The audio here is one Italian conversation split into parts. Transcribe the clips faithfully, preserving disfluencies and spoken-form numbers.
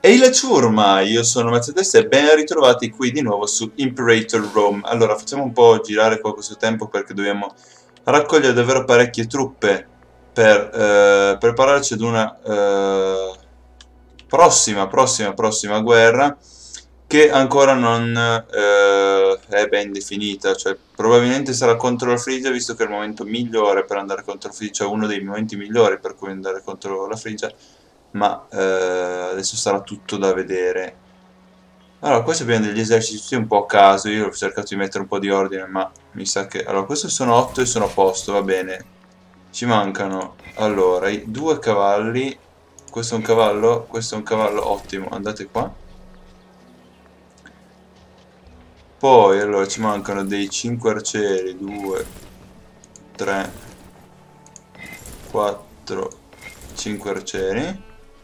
Ehi la ciurma, io sono Mazzetesta e ben ritrovati qui di nuovo su Imperator Rome. Allora, facciamo un po' girare qua questo tempo perché dobbiamo raccogliere davvero parecchie truppe per eh, prepararci ad una eh, prossima, prossima, prossima guerra che ancora non eh, è ben definita, cioè probabilmente sarà contro la Frigia, visto che è il momento migliore per andare contro la Frigia, cioè uno dei momenti migliori per cui andare contro la Frigia, ma eh, adesso sarà tutto da vedere. Allora, questo abbiamo degli eserciti tutti un po' a caso, io ho cercato di mettere un po' di ordine, ma mi sa che... Allora, questi sono otto e sono a posto, va bene. Ci mancano, allora, i due cavalli, questo è un cavallo, questo è un cavallo, ottimo, andate qua. Poi, allora, ci mancano dei cinque arcieri, due, tre, quattro, cinque arcieri.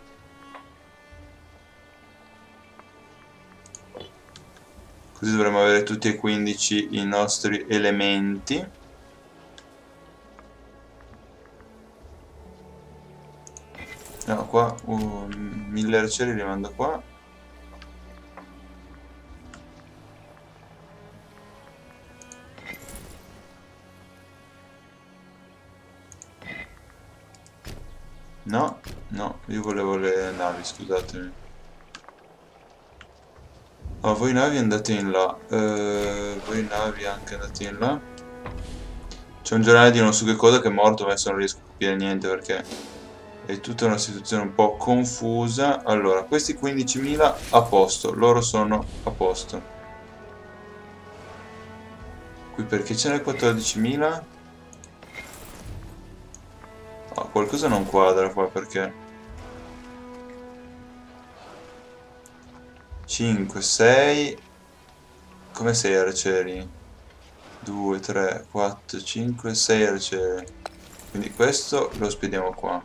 Così dovremmo avere tutti e quindici i nostri elementi. No, qua, uh, mille arcieri li mando qua. No, no, io volevo le navi, scusatemi. Oh, voi navi andate in là. Eh, voi navi anche andate in là. C'è un giornale di non so che cosa che è morto, ma adesso non riesco a capire niente perché è tutta una situazione un po' confusa. Allora, questi quindicimila a posto, loro sono a posto. Qui perché ce n'è quattordicimila? Ah, qualcosa non quadra qua perché... cinque, sei... Come sei arcieri? due, tre, quattro, cinque, sei arcieri. Quindi questo lo spediamo qua.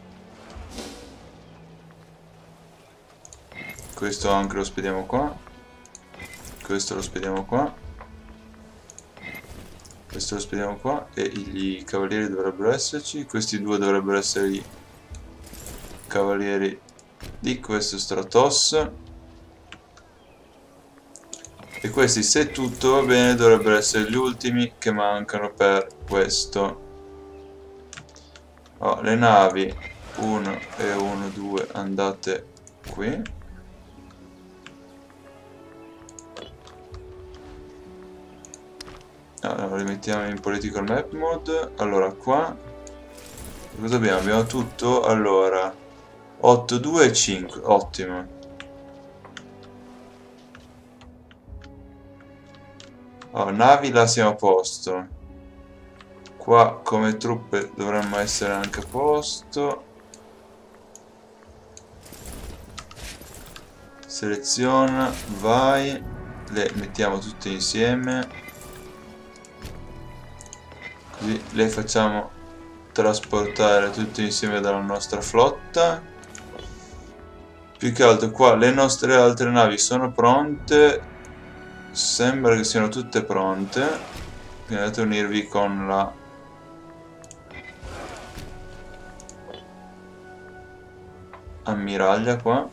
Questo anche lo spediamo qua. Questo lo spediamo qua. Questo lo spediamo qua. E i cavalieri dovrebbero esserci. Questi due dovrebbero essere i cavalieri di questo Stratos. E questi, se tutto va bene, dovrebbero essere gli ultimi che mancano per questo. Oh, le navi uno e uno, due andate qui. Allora, rimettiamo in political map mode. Allora, qua cosa abbiamo? Abbiamo tutto. Allora, otto, due e cinque. Ottimo. Oh, navi là siamo a posto. Qua come truppe dovremmo essere anche a posto. Seleziona, vai. Le mettiamo tutte insieme. Così le facciamo trasportare tutte insieme dalla nostra flotta. Più che altro qua le nostre altre navi sono pronte. Sembra che siano tutte pronte. Quindi andate a unirvi con la ammiraglia qua.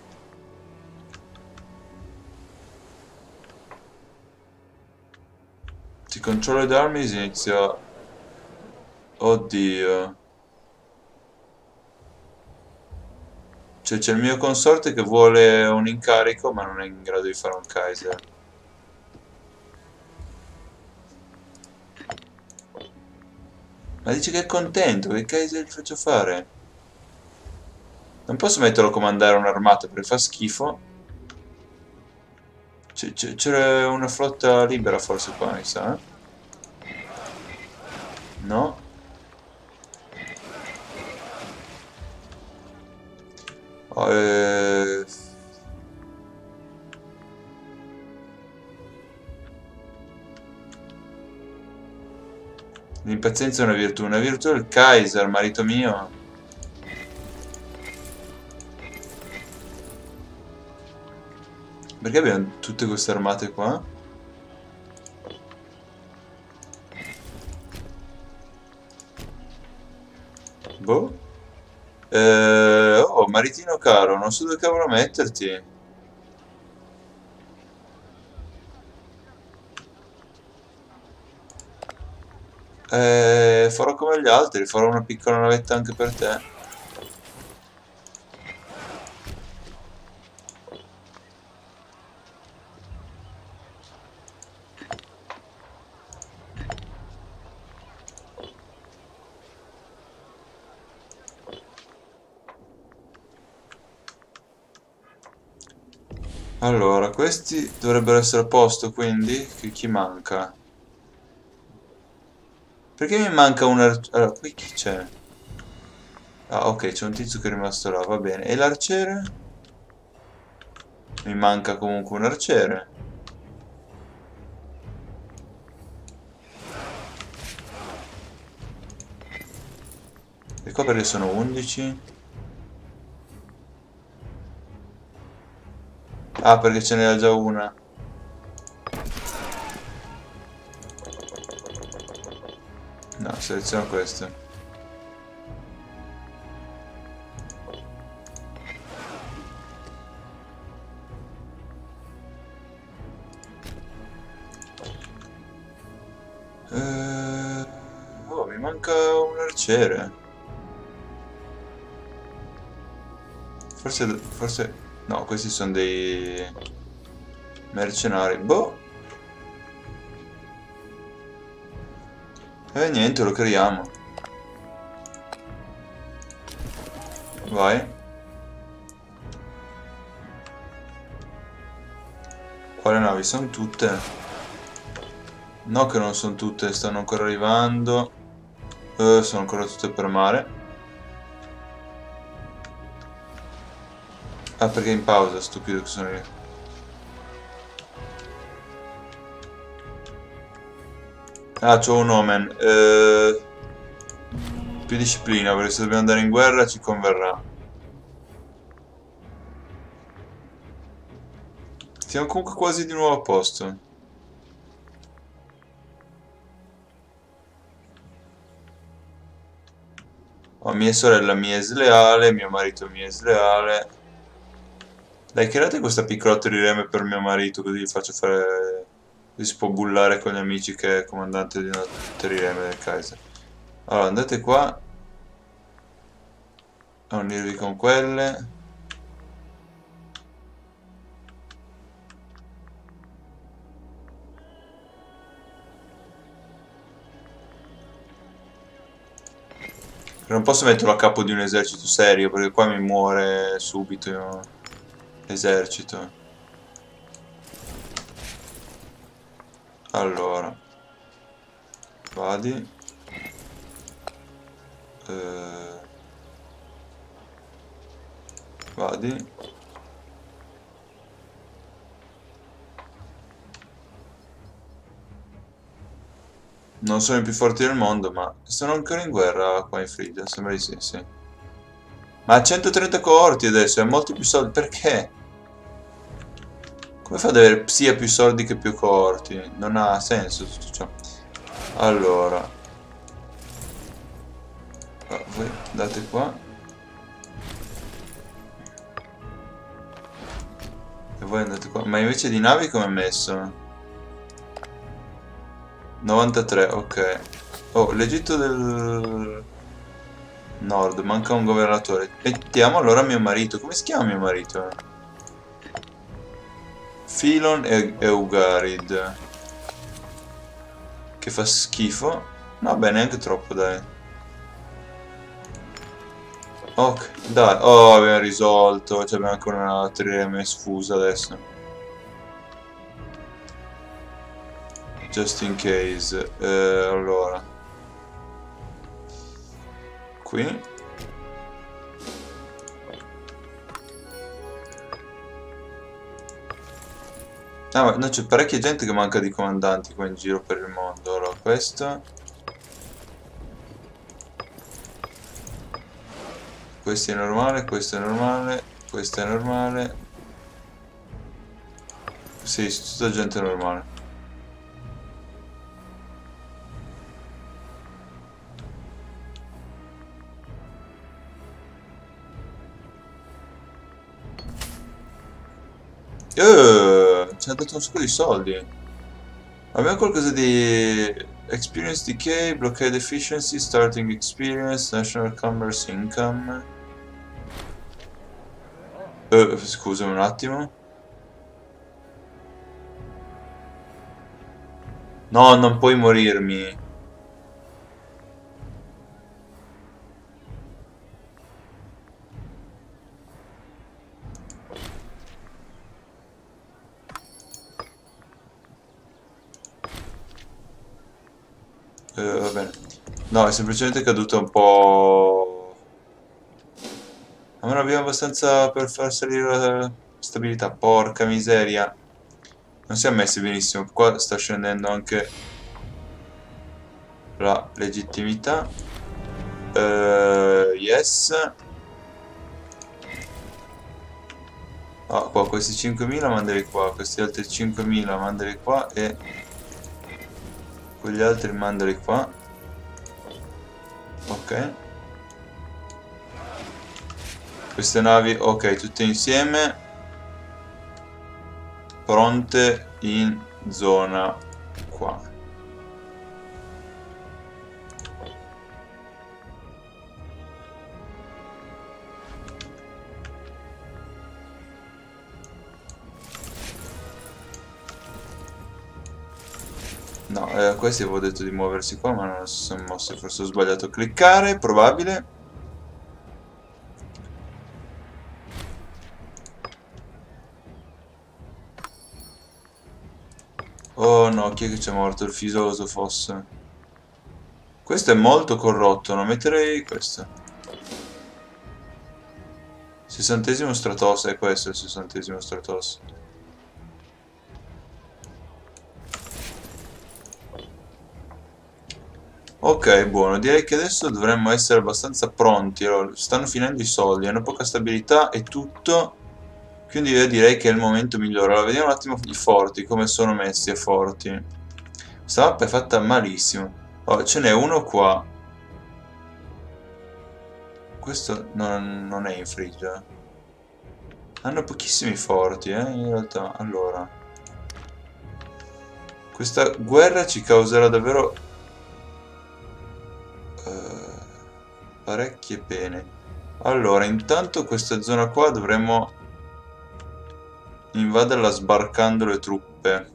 Si controlla the armies, inizia... Oddio. Cioè c'è il mio consorte che vuole un incarico ma non è in grado di fare un Kaiser. Ma dice che è contento, che Kaiser gli faccio fare? Non posso metterlo a comandare un'armata perché fa schifo. C'era una flotta libera forse qua, mi sa. No? Oh, eh... L'impazienza è una virtù. Una virtù è il Kaiser, marito mio. Perché abbiamo tutte queste armate qua? Boh. Eh, Oh, maritino caro, non so dove cavolo metterti. Eh, farò come gli altri, farò una piccola navetta anche per te. Allora, questi dovrebbero essere a posto, quindi che chi manca? Perché mi manca un arciere? Allora, qui chi c'è? Ah, ok, c'è un tizio che è rimasto là, va bene. E l'arciere? Mi manca comunque un arciere. E qua perché sono undici? Ah, perché ce n'era già una. No, seleziono questo. Eh... Oh, mi manca un arciere. Forse... Forse... No, questi sono dei... mercenari. Boh. E niente, lo creiamo. Vai. Quale navi? Sono tutte? No che non sono tutte, stanno ancora arrivando. Eh, sono ancora tutte per mare. Ah, perché è in pausa, stupido che sono io. Ah, c'ho un omen. Eh, più disciplina, perché se dobbiamo andare in guerra ci converrà. Siamo comunque quasi di nuovo a posto. Oh, mia sorella mi è sleale, mio marito mi è sleale. Dai, create questa piccola trireme per mio marito, così gli faccio fare... Così si può bullare con gli amici che è comandante di una trireme del Kaiser. Allora, andate qua a unirvi con quelle. Non posso metterlo a capo di un esercito serio, perché qua mi muore subito l'esercito. Allora, vadi. Eh, vadi. Non sono i più forti del mondo, ma sono ancora in guerra qua in Frida, sembra di sì, sì. Ma ha centotrenta coorti adesso, ha molti più soldi, perché? Come fa ad avere sia più soldi che più coorti? Non ha senso tutto ciò. Allora, ah, voi andate qua. E voi andate qua. Ma invece di navi come è messo? novantatré, ok. Oh, l'Egitto del Nord, manca un governatore. Mettiamo allora mio marito. Come si chiama mio marito? Filon e Eugarid. Che fa schifo. Vabbè, neanche troppo, dai. Ok, dai. Oh, abbiamo risolto. Cioè, abbiamo ancora una trireme sfusa adesso. Just in case. Eh, allora. Qui. Ah, ma no, c'è parecchia gente che manca di comandanti qua in giro per il mondo. Allora, questo. Questo è normale, questo è normale, questo è normale. Sì, tutta gente normale. Eh, ci ha dato un sacco di soldi. Abbiamo qualcosa di experience decay, blockade efficiency, starting experience, national commerce income. Eh, scusami un attimo. No, non puoi morirmi. Eh, va bene. No, è semplicemente caduto un po'. Ma non abbiamo abbastanza per far salire la stabilità. Porca miseria. Non si è messi benissimo. Qua sta scendendo anche la legittimità. Eh, yes. Ah, qua questi cinquemila mandali qua, questi altri cinquemila mandali qua e quegli altri mandali qua. Ok. Queste navi, ok, tutte insieme. Pronte in zona qua. No, eh, questi avevo detto di muoversi qua, ma non si sono mossi, forse ho sbagliato a cliccare, probabile. Oh no, chi è che c'è morto? Il fisoso fosse. Questo è molto corrotto, non metterei questo. Sessantesimo Stratos, è questo il sessantesimo Stratos. Ok, buono, direi che adesso dovremmo essere abbastanza pronti. Allora, stanno finendo i soldi, hanno poca stabilità e tutto. Quindi io direi che è il momento migliore. Allora, vediamo un attimo i forti, come sono messi a forti. Questa mappa è fatta malissimo. Oh, ce n'è uno qua. Questo non, non è in frigia. Hanno pochissimi forti, eh, in realtà. Allora, questa guerra ci causerà davvero eh, parecchie pene. Allora, intanto questa zona qua dovremmo invaderla sbarcando le truppe.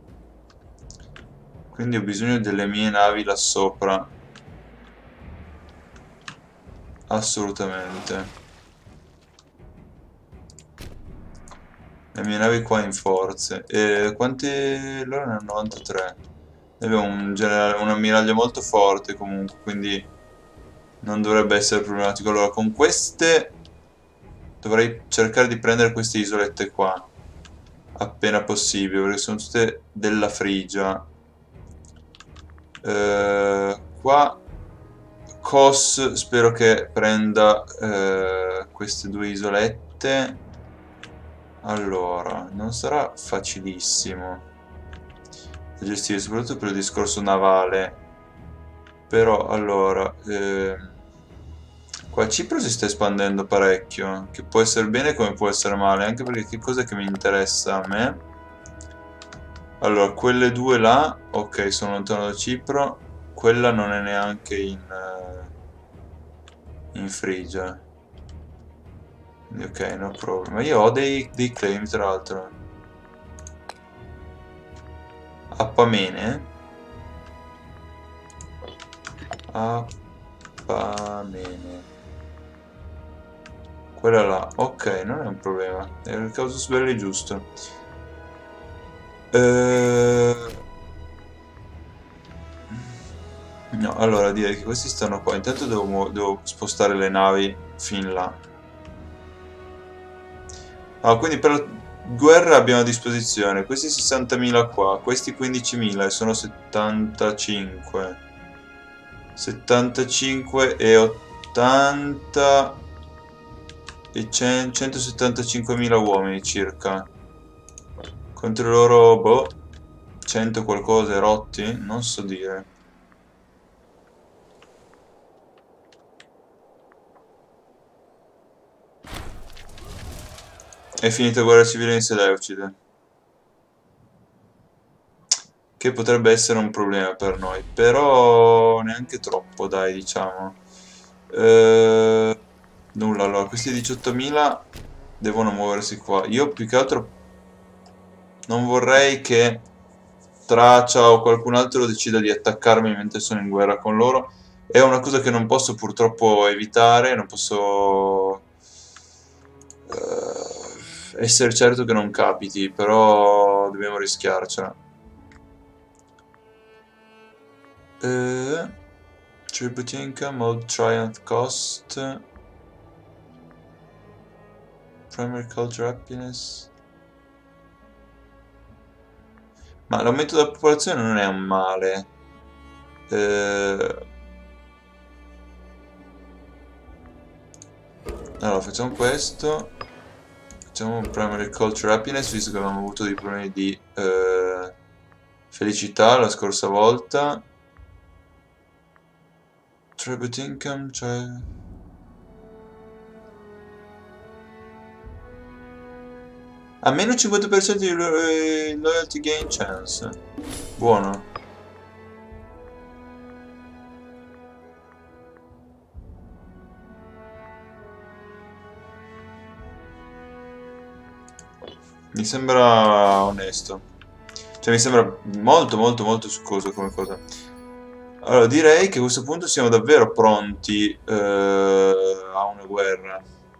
Quindi ho bisogno delle mie navi là sopra. Assolutamente. Le mie navi qua in forze. E quante loro ne hanno novantatré? Noi abbiamo un, generale, un ammiraglio molto forte comunque, quindi non dovrebbe essere problematico. Allora, con queste dovrei cercare di prendere queste isolette qua appena possibile, perché sono tutte della Frigia. Eh, qua Kos spero che prenda eh, queste due isolette. Allora, non sarà facilissimo da gestire, soprattutto per il discorso navale. Però, allora, ehm, qua Cipro si sta espandendo parecchio, che può essere bene come può essere male, anche perché che cosa che mi interessa a me? Allora, quelle due là, ok, sono lontano da Cipro, quella non è neanche in, eh, in Frigia. Quindi ok, no problem. Ma io ho dei, dei claim, tra l'altro. Appamene? Appamene. Quella là, ok, non è un problema. È il casus belli giusto. Eh... No, allora direi che questi stanno qua. Intanto devo, mu- devo spostare le navi fin là. Ah, quindi per la guerra abbiamo a disposizione questi sessantamila qua, questi quindicimila e sono settantacinque. settantacinque e ottanta e centosettantacinquemila uomini circa. Contro loro, boh, cento qualcosa rotti? Non so dire. È finita la guerra civile in Seleucide, che potrebbe essere un problema per noi, però neanche troppo, dai, diciamo. Eh, nulla, allora, questi diciottomila devono muoversi qua. Io più che altro non vorrei che Tracia o qualcun altro decida di attaccarmi mentre sono in guerra con loro. È una cosa che non posso purtroppo evitare, non posso eh, essere certo che non capiti, però dobbiamo rischiarcela. Eh, Tribute income, old triumph cost, primary culture happiness. Ma l'aumento della popolazione non è un male. Eh, allora, facciamo questo. Facciamo un primary culture happiness, visto che abbiamo avuto dei problemi di eh, felicità la scorsa volta. Tribute income, cioè... A meno cinquanta per cento di lo- eh, loyalty gain chance. Buono. Mi sembra onesto. Cioè mi sembra molto molto molto succoso come cosa. Allora direi che a questo punto siamo davvero pronti eh, a una guerra.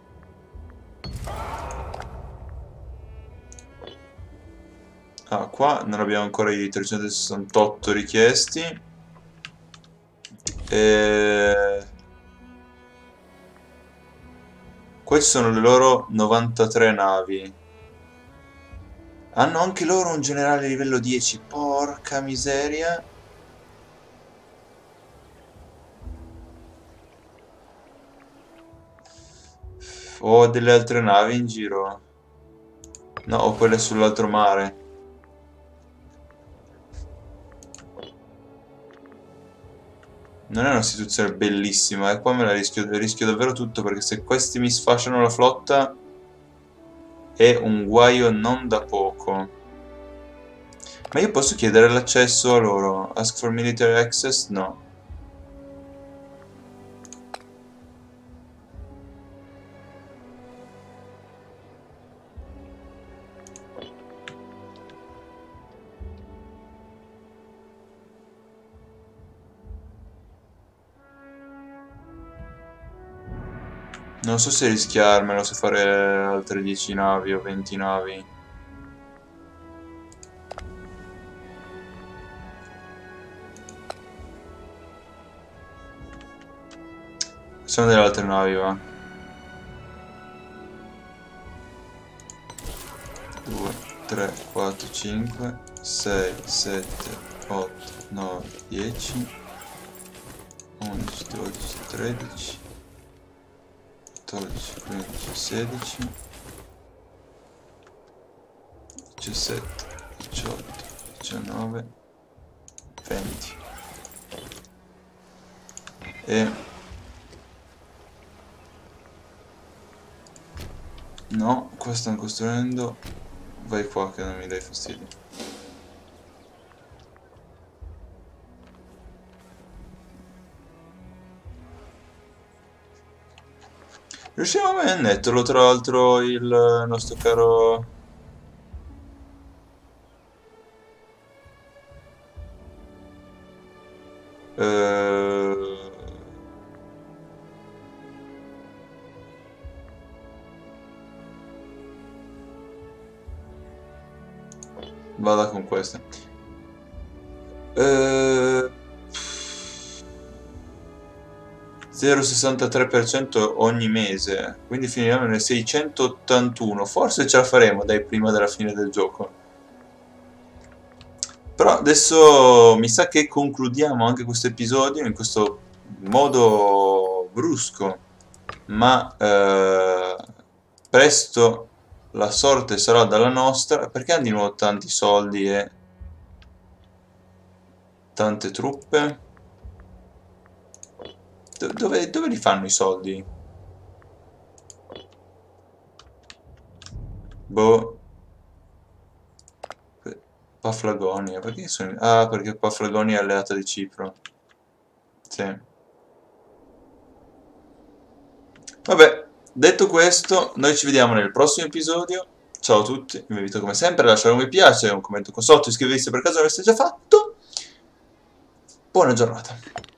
Ah, qua non abbiamo ancora i trecentosessantotto richiesti. E... Qua ci sono le loro novantatré navi. Hanno anche loro un generale livello dieci. Porca miseria. Ho delle altre navi in giro. No, ho quelle sull'altro mare. Non è una situazione bellissima, e qua me la rischio, rischio davvero tutto, perché se questi mi sfasciano la flotta è un guaio non da poco. Ma io posso chiedere l'accesso a loro? Ask for military access? No. Non so se rischiarmelo, se fare altre dieci navi o venti navi. Facciamo delle altre navi, va. due, tre, quattro, cinque, sei, sette, otto, nove, dieci, undici, dodici, tredici, quattordici, quindici, sedici, diciassette, diciotto, diciannove, venti. E... no, qua stanno costruendo. Vai qua che non mi dai fastidio. Riusciamo mai a netterlo, tra l'altro, il nostro caro... Eh... Vada con questa. Eh... zero virgola sessantatré per cento ogni mese, quindi finiamo nel seicentottantuno. Forse ce la faremo, dai, prima della fine del gioco. Però adesso mi sa che concludiamo anche questo episodio in questo modo brusco, ma eh, presto la sorte sarà dalla nostra. Perché hanno di nuovo tanti soldi e tante truppe? Do- dove, dove li fanno i soldi? Boh. Paflagonia, perché sono... Ah, perché Paflagonia è alleata di Cipro. Sì. Vabbè, detto questo, noi ci vediamo nel prossimo episodio. Ciao a tutti, vi invito come sempre a lasciare un mi piace, un commento qua sotto, iscrivervi se per caso l'aveste già fatto. Buona giornata.